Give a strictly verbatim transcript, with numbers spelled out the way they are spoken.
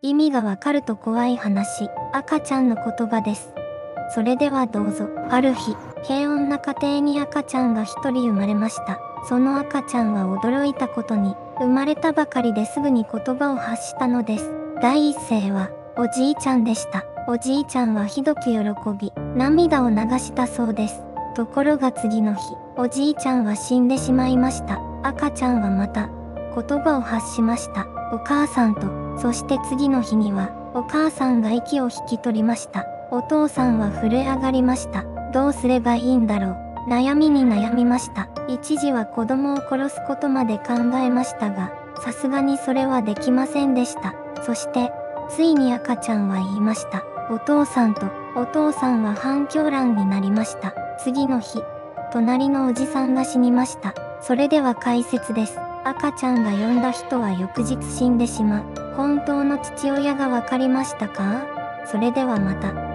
意味がわかると怖い話、赤ちゃんの言葉です。それではどうぞ。ある日、平穏な家庭に赤ちゃんが一人生まれました。その赤ちゃんは驚いたことに、生まれたばかりですぐに言葉を発したのです。第一声は、おじいちゃんでした。おじいちゃんはひどく喜び、涙を流したそうです。ところが次の日、おじいちゃんは死んでしまいました。赤ちゃんはまた、言葉を発しました。お母さんと、そして次の日には、お母さんが息を引き取りました。お父さんは震え上がりました。どうすればいいんだろう。悩みに悩みました。一時は子供を殺すことまで考えましたが、さすがにそれはできませんでした。そして、ついに赤ちゃんは言いました。お父さんと、お父さんは半狂乱になりました。次の日、隣のおじさんが死にました。それでは解説です。赤ちゃんが産んだ人は翌日死んでしまう。本当の父親がわかりましたか？それではまた。